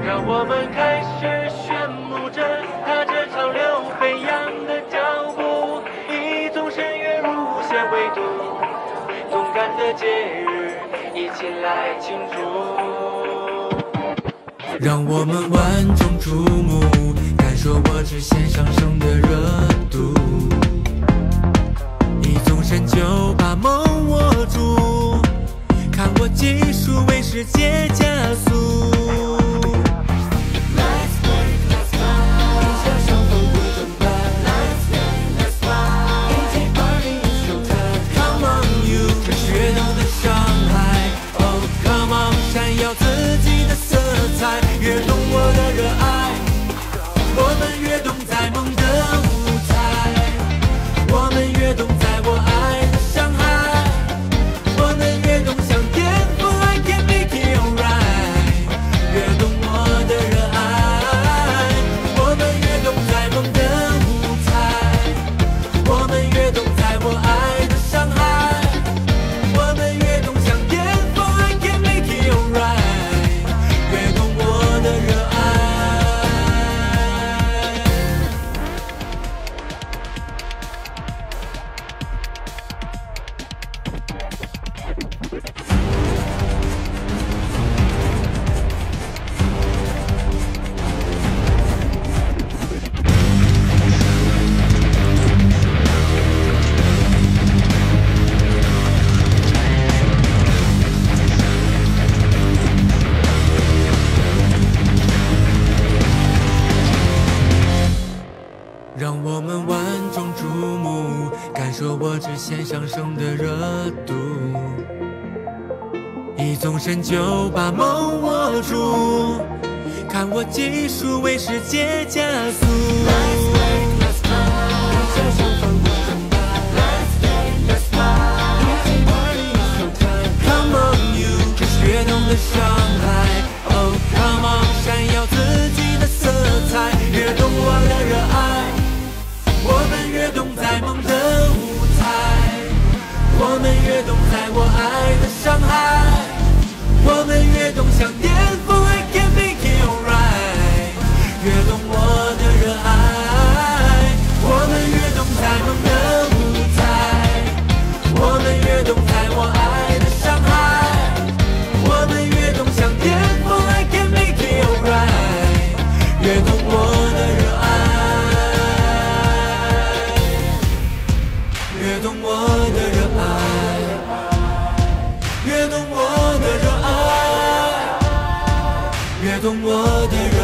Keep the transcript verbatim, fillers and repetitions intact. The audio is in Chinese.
让我们开始炫目着踏着潮流飞扬的脚步，一纵身跃入无限维度，动感的节日，一起来庆祝。 让我们万众瞩目，感受我直线上升的热度，一纵身就把梦握住，看我技术为世界加速。自己的色彩，跃动我的热爱，我们跃动在梦的舞台，我们跃动在我爱的上海，我们跃动向巅峰 I can make it alright， 跃动我的热爱，我们跃动在梦的舞台，我们跃动在我爱的上海，我们跃动向巅峰 I can make it alright。让我们万众瞩目，感受我直线上升的热度，一纵身就把梦握住，看我技术为世界加速。Come on you， 这是跃动的上海。Oh come on， 闪耀自己的色彩，跃动我的热爱。我们跃动在梦的舞台，我们跃动在我爱的上海，我们跃动向巅峰 I can make it alright， 跃动我的热爱，我们跃动在梦的舞台，我们跃动在我爱的上海，我们跃动向巅峰 I can make it alright， 跃动我的热爱，跃动我的热爱，跃动我的热爱，跃动我的热爱。